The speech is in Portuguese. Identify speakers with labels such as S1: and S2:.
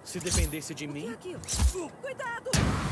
S1: Se dependesse de
S2: O que é
S1: mim,
S2: aquilo? Cuidado!